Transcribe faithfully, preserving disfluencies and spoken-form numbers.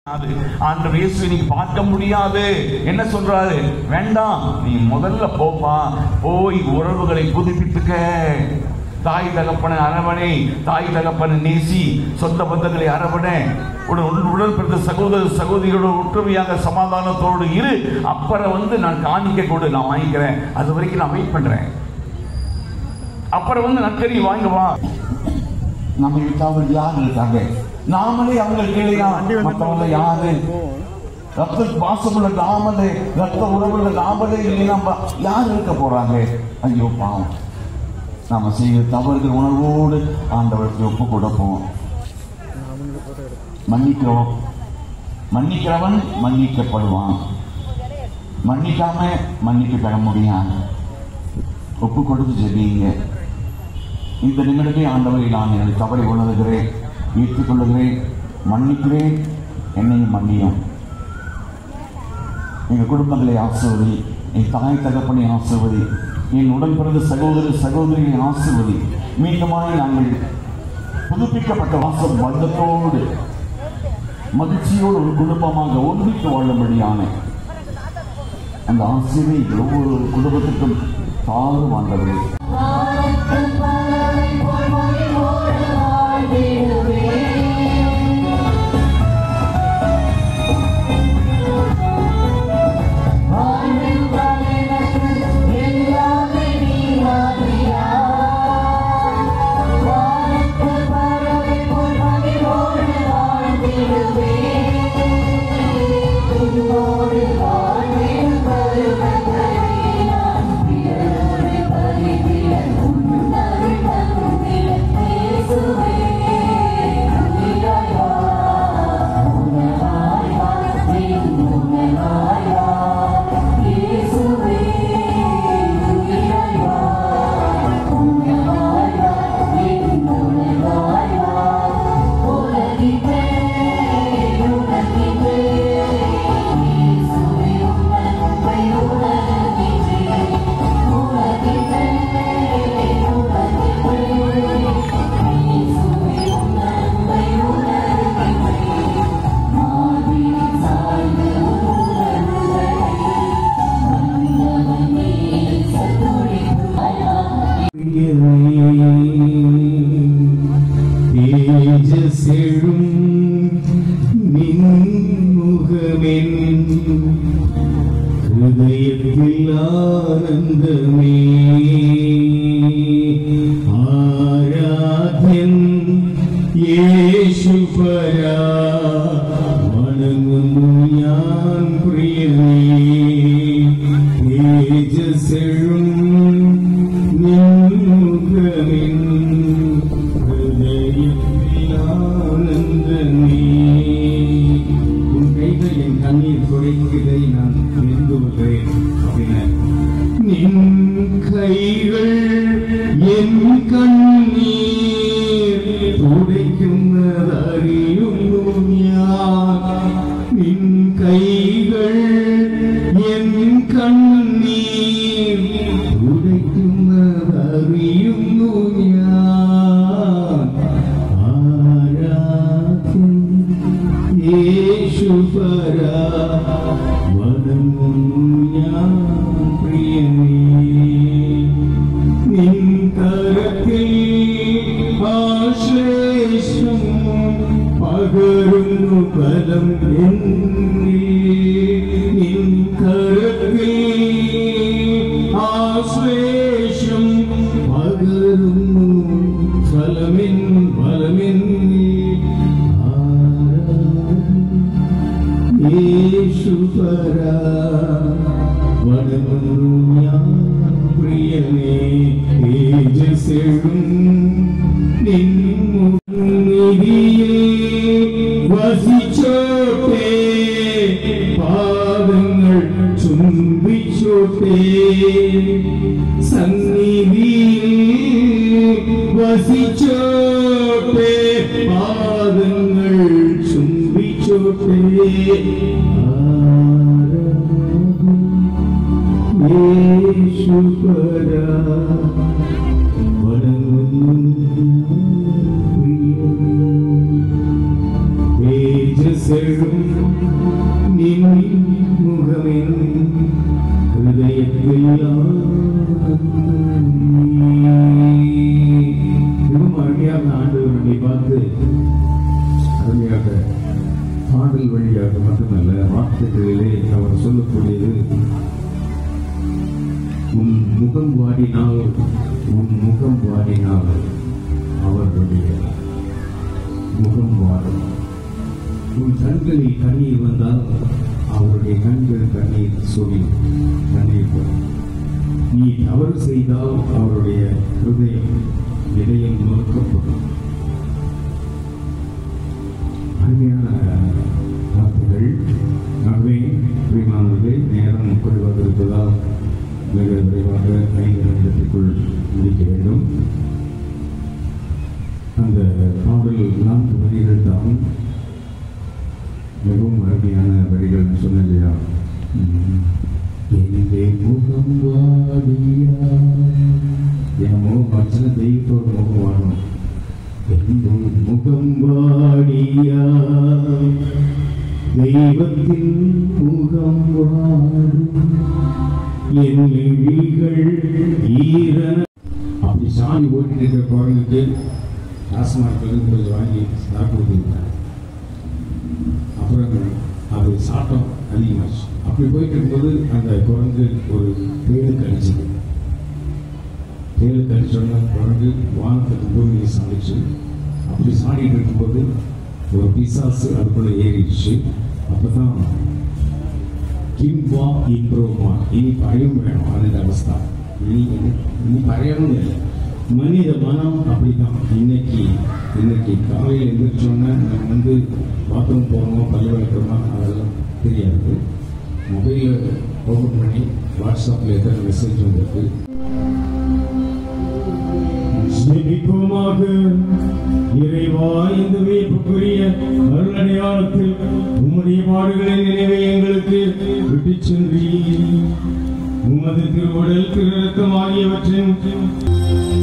ஆண்டவர் இயேசு நீ பார்க்க முடியாது என்ன சொல்றாரு? வேண்டாம், நீ முதல்ல போப்பா, போய் உறவுகளை புதுப்பித்துக்க. தாய் தகப்பன அரவணை, தாய் தகப்பன நேசி, சொந்த பந்தங்களை அரவணை, உடல் பிறந்த சகோதர சகோதரிகளோட ஒற்றுமையாக சமாதானத்தோடு இரு. அப்புறம் வந்து நான் காணிக்க கொடு, நான் வாங்கிக்கிறேன், அது வரைக்கும் நான் வெயிட் பண்றேன். அப்புறம் வந்து நற்கறி வாங்குவா. நம்ம விட்டாவது யார் இருக்காங்க? நாமளே அவங்களுக்கு மற்றவங்க யாரு? ரத்த பாசமுள்ள நாமளே, ரத்த உறவுள்ள நாமளே இல்லைன்னா யார் இருக்க போறாங்க? ஐயோ பாவம், நாம செய்ய தவறுகள் உணர்வோடு ஆண்டவருக்கு ஒப்பு கொடுப்போம். மன்னிக்கிறோம், மன்னிக்கிறவன் மன்னிக்கப்படுவான், மன்னிக்காம மன்னிக்க பெற முடியாது. ஒப்பு கொடுத்து ஜெபிங்க. இந்த நிமிடமே ஆண்டவரை நான் எனது தவறை உணர்கிறேன், ஏற்றுக் கொள்ளுகிறேன், மன்னிக்கிறேன், என்னையும் மன்னியும். எங்கள் குடும்பங்களை ஆசிர்வதி, என் தாய் தகப்பனை ஆசிர்வதி, என் உடன் பிறந்த சகோதர சகோதரியை ஆசிர்வதி. மீண்டுமாய் நாங்கள் புதுப்பிக்கப்பட்ட வாசல் பந்தத்தோடு மகிழ்ச்சியோடு ஒரு குடும்பமாக ஒன்றிக்கு வாழும்படியான அந்த ஆசிரியை ஒவ்வொரு குடும்பத்துக்கும் தாரும் ஆண்டவரே. Just முகமின் ஹிருதயத்தில் மிகவும் அருமையாக ஆண்டவரை பார்த்து அருமையாக பாடல் வழியாக மட்டுமல்ல வார்த்தைகளிலே அவர் சொல்லக்கூடியது, உன் முகம் வாடினால் உன் முகம் வாடினால் அவர்களுடைய முகம் வாடும். உன் கண்களில் கண்ணீர் வந்தால் அவருடைய கண்கள் கண்ணீர் சொல்லி கண்ணீர் வரும். நீ தவறு செய்தால் அவருடைய ஹிருதயம் இதயம் நோக்கப்படும். அருமையான வார்த்தைகள். ஆகவே பிரியமானவர்களே, நேரம் குறைவாக இருப்பதால் மிக விரைவாக ஐந்து நிமிடத்திற்குள் முடிக்க வேண்டும். அந்த பாடல் நான்கு வரிகள் தான் மிகவும் அருமையான வரிகள் சொன்ன இல்லையா? எங்கே முகம் வாடியா, என் முகம் வச்சன தெய்வத்தோட முகம் வாடும். எங்கே முகம் வாடியா, தெய்வத்தின் முகம் வாடும். என் விழிகள் ஈரன. அப்படி சாமி ஓட்டிட்டு இருக்கிற குரங்குக்கு டாஸ்மார்க்ல கொஞ்சம் வாங்கி சாப்பிட்டு அப்புறம் அது சாட்டம் அதிகமாச்சு. அப்படி போயிட்டு இருக்கும்போது அந்த குரங்கு ஒரு தேடு கழிச்சுது. தேடு கழிச்சோன்னா குரங்கு வானத்துக்கு பூமியை சாதிச்சு. அப்படி சாடிட்டு இருக்கும்போது ஒரு பிசாசு அதுக்குள்ள ஏறிடுச்சு. அப்பதான் கிம்பா இம்ப்ரோமா, இனி பயம் வேணும். அந்த அவஸ்தா இனி இனி பயம் இல்லை. மனித மனம் அப்படிதான். இன்னைக்கு இன்னைக்கு காலையில் எழுந்திரிச்சோன்னா நம்ம வந்து பாத்ரூம் போகணுமா பல்லு விளக்குறோமா அதெல்லாம் தெரியாது. மொபைலில் ஓப்பன் பண்ணி வாட்ஸ்அப்பில் எத்தனை மெசேஜ் வந்திருக்கு. ஜெபிப்போமாக. இறைவா, இந்த வியப்புக்குரிய அருளடையாளத்தில் உம்முடைய பாடுகளின் நினைவை எங்களுக்கு விட்டுச் சென்றீர். உமது திருவுடல் திரு இரத்தம் ஆகியவற்றின்